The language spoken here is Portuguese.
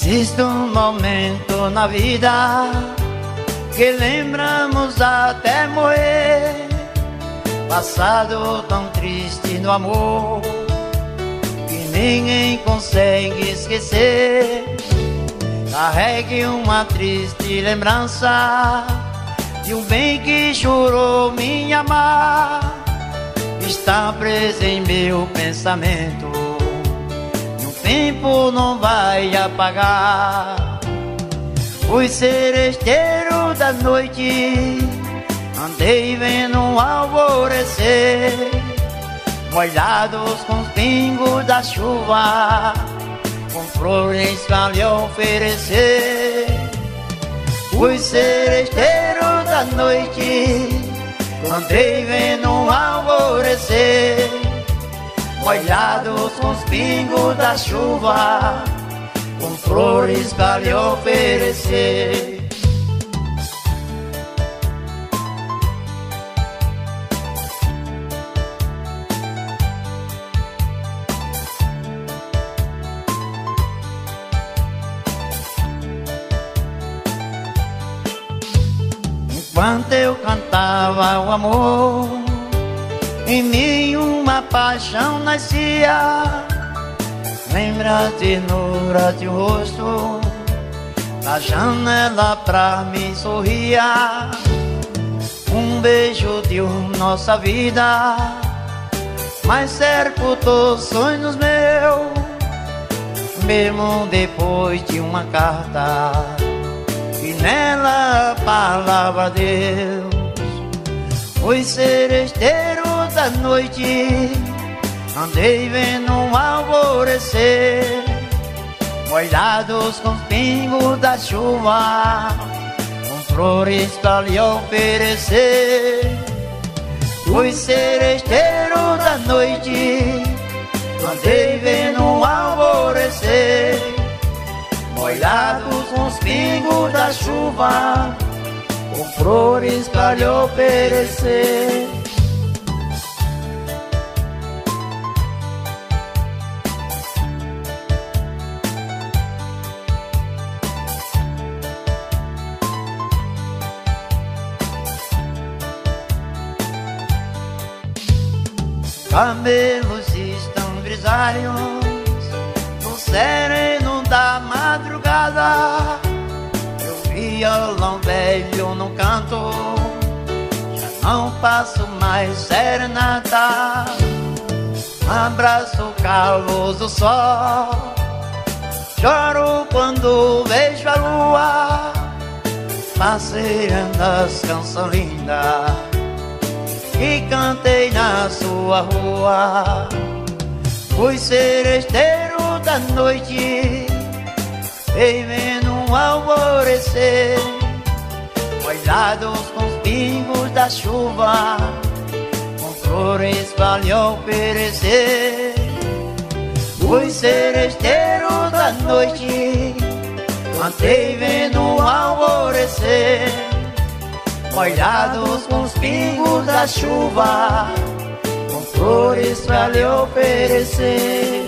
Existe um momento na vida que lembramos até morrer, passado tão triste no amor que ninguém consegue esquecer. Carregue uma triste lembrança de um bem que chorou me amar. Está preso em meu pensamento e o tempo não vai apagar. Fui seresteiro da noite, andei vendo um alvorecer, molhados com os pingos da chuva, com flores pra lhe oferecer. Fui seresteiro da noite, andei vendo um alvorecer, molhados com os pingos da chuva, com flores pra lhe oferecer. Enquanto eu cantava o amor, em mim uma paixão nascia. Lembra a ternura de um rosto, na janela pra mim sorria. Um beijo deu nossa vida, mas sepultou sonhos meus, mesmo depois de uma carta e nela a palavra Deus. Fui seresteiro da noite, andei vendo um alvorecer, molhados com os pingos da chuva, com flores pra lhe oferecer. Fui seresteiro da noite, andei vendo um alvorecer, molhados com os pingos da chuva, com flores pra lhe oferecer. Camelos estão grisalhos no sereno da madrugada. Meu violão velho no canto, já não passo mais serenata. Abraço o calor do sol, choro quando vejo a lua, passeando as canções lindas que cantei na sua rua. Fui seresteiro da noite, vivendo um alvorecer, molhados com os pingos da chuva, com flores pra lhe oferecer. Fui seresteiro da noite, cantei vendo um alvorecer, molhados com os pingos da chuva, com flores pra lhe oferecer.